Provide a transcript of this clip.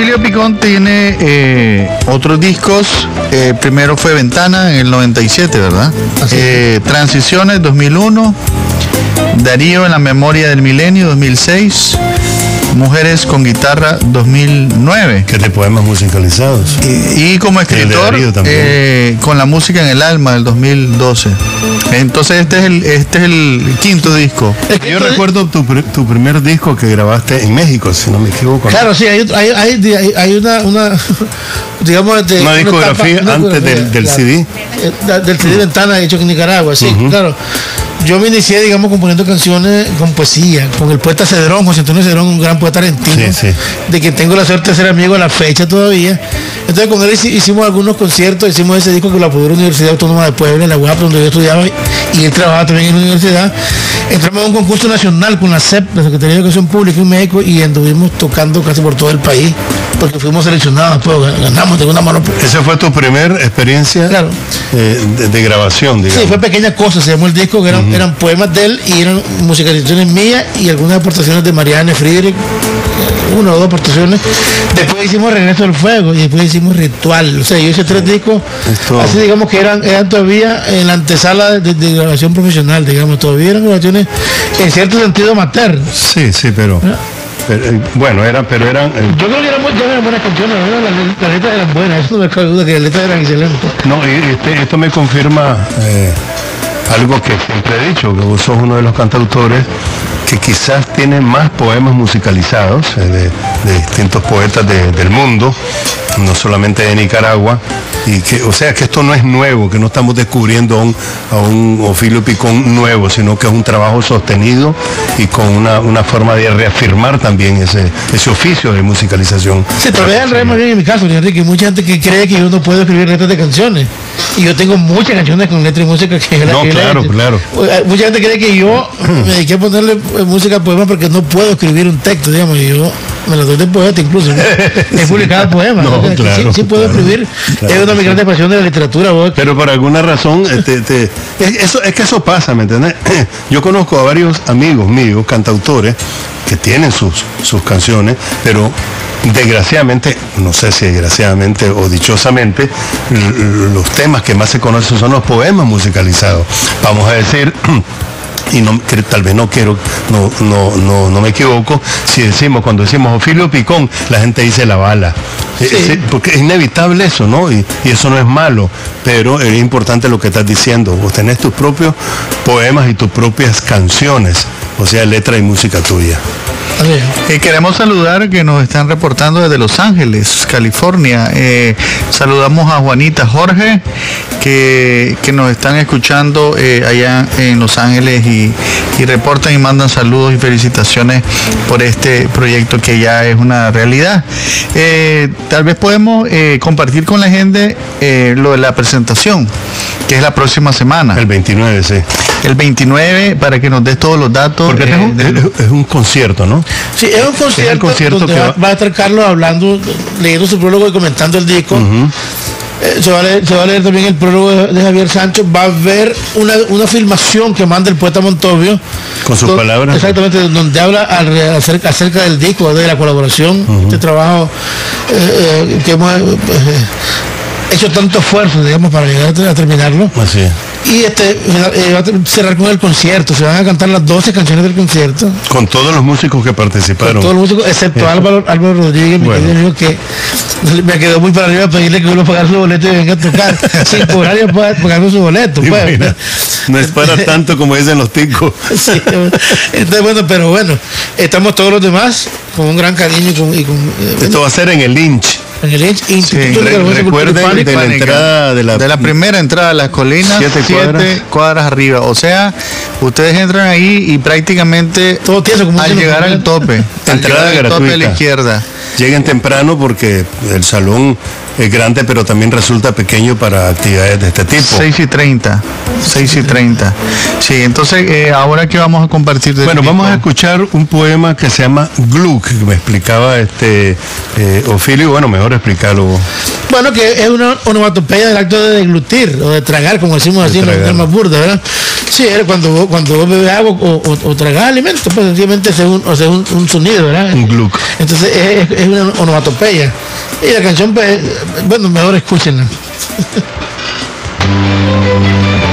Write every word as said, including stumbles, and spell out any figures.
Ofelio Picón tiene eh, otros discos. Eh, primero fue Ventana en el noventa y siete, ¿verdad? Eh, Transiciones dos mil uno. Darío en la memoria del milenio dos mil seis. Mujeres con guitarra dos mil nueve. Que de poemas musicalizados. Y, y como escritor, eh, con la música en el alma del dos mil doce. Entonces este es el, este es el quinto disco. Yo recuerdo tu, tu primer disco que grabaste en México, si no me equivoco. Claro, sí, hay, hay, hay, hay una, una, digamos, de, una discografía una etapa, antes una del, del C D. Del C D Ventana hecho en Nicaragua, sí, uh-huh. Claro. Yo me inicié, digamos, componiendo canciones con poesía, con el poeta Cedrón, José Antonio Cedrón, un gran poeta argentino, sí, sí. De quien tengo la suerte de ser amigo a la fecha todavía. Entonces con él hicimos algunos conciertos, hicimos ese disco que lo apoderó la Universidad Autónoma de Puebla, en la U A P, donde yo estudiaba, y él trabajaba también en la universidad. Entramos a un concurso nacional con la C E P, la Secretaría de Educación Pública en México, y anduvimos tocando casi por todo el país, porque fuimos seleccionados, pues ganamos de una mano. ¿Esa fue tu primera experiencia? Claro. eh, de, de grabación, digamos? Sí, fue Pequeña Cosa, se llamó el disco, que eran, uh-huh. eran poemas de él y eran musicalizaciones mías y algunas aportaciones de Marianne Friedrich, una o dos aportaciones. Después hicimos Regreso del Fuego y después hicimos Ritual. O sea, yo hice tres discos, Esto... así digamos que eran, eran todavía en la antesala de, de grabación profesional, digamos, todavía eran grabaciones en cierto sentido amateur. Sí, sí, pero... ¿no? Pero, eh, bueno, era, pero eran... Eh, yo creo que eran, ya eran buenas canciones, ¿no? las, las letras eran buenas, eso no me cabe duda que las letras eran excelentes. No, y este, esto me confirma eh, algo que siempre he dicho, que vos sos uno de los cantautores que quizás tiene más poemas musicalizados eh, de, de distintos poetas de, del mundo, no solamente de Nicaragua, y que, o sea, que esto no es nuevo, que no estamos descubriendo a un, a un Ofelio Picón nuevo, sino que es un trabajo sostenido y con una, una forma de reafirmar también ese, ese oficio de musicalización. Sí, todavía al revés, más bien en mi caso, Enrique, mucha gente que cree que yo no puedo escribir letras de canciones, y yo tengo muchas canciones con letras y música que es la no, que claro, la claro. Mucha gente cree que yo me dediqué a ponerle música a poemas porque no puedo escribir un texto, digamos, y yo me lo doy de poeta incluso, ¿no? He publicado poemas, no, ¿no? claro, sí, sí puedo claro, escribir, claro, es una de mis grandes pasiones de la literatura, vos. Pero por alguna razón, este, este, es, eso, es que eso pasa, ¿me entiendes? Yo conozco a varios amigos míos, cantautores, que tienen sus, sus canciones, pero desgraciadamente, no sé si desgraciadamente o dichosamente, los temas que más se conocen son los poemas musicalizados. Vamos a decir... y no, que tal vez no quiero, no, no, no, no me equivoco, si decimos, cuando decimos Ofelio Picón, la gente dice La Bala. Sí. Es, porque es inevitable eso, ¿no? Y, y eso no es malo, pero es importante lo que estás diciendo. Vos tenés tus propios poemas y tus propias canciones, o sea, letra y música tuya. Eh, queremos saludar que nos están reportando desde Los Ángeles, California. Eh, saludamos a Juanita Jorge, que, que nos están escuchando eh, allá en Los Ángeles y, y reportan y mandan saludos y felicitaciones por este proyecto que ya es una realidad. Eh, tal vez podemos eh, compartir con la gente eh, lo de la presentación, que es la próxima semana. El veintinueve, sí. El veintinueve, para que nos des todos los datos. Porque eh, es, un, del... es, es un concierto, ¿no? Sí, es un concierto, es el concierto donde que va, va a estar Carlos hablando, leyendo su prólogo y comentando el disco. Uh-huh. eh, se, va a leer, se va a leer también el prólogo de, de Javier Sancho. Va a haber una, una filmación que manda el poeta Montovio. Con sus donde, palabras. Exactamente, donde habla al, acerca, acerca del disco, de la colaboración, uh-huh. este trabajo eh, eh, que hemos eh, hecho tanto esfuerzo, digamos, para llegar a, a terminarlo. Así es. Y este eh, va a cerrar con el concierto, se van a cantar las doce canciones del concierto. Con todos los músicos que participaron. Con todos los músicos, excepto Álvaro, Álvaro Rodríguez, mi bueno. querido amigo, que me quedó muy para arriba pedirle que uno pagara su boleto y venga a tocar, sin cobrar y pagarme su boleto. Pues. Mira, no es para tanto como dicen los ticos. Sí, entonces, bueno, pero bueno, estamos todos los demás con un gran cariño y con... Y con Esto bueno, va a ser en el Lynch. En el Lynch, sí, re, recuerden de la entrada de la, de la primera entrada a las colinas, siete, siete cuadras. cuadras arriba. O sea, ustedes entran ahí y prácticamente todo tiene como al llegar al tope, entrada al gratuita. Tope a la izquierda. Lleguen temprano porque el salón es grande, pero también resulta pequeño para actividades de este tipo. seis y treinta. seis y treinta. Sí, entonces, eh, ahora que vamos a compartir... Bueno, tipo? Vamos a escuchar un poema que se llama Gluck, que me explicaba este eh, Ofelio. Bueno, mejor explicarlo. Bueno, que es una onomatopeya del acto de deglutir o de tragar, como decimos así, en la más burda, ¿verdad? Sí, es cuando vos, cuando vos bebes agua o, o, o tragas alimentos, pues sencillamente es un, o sea, un, un sonido, ¿verdad? Un Gluck. Entonces, es, es una onomatopeya. Y la canción, pues, bueno, mejor escúchenla.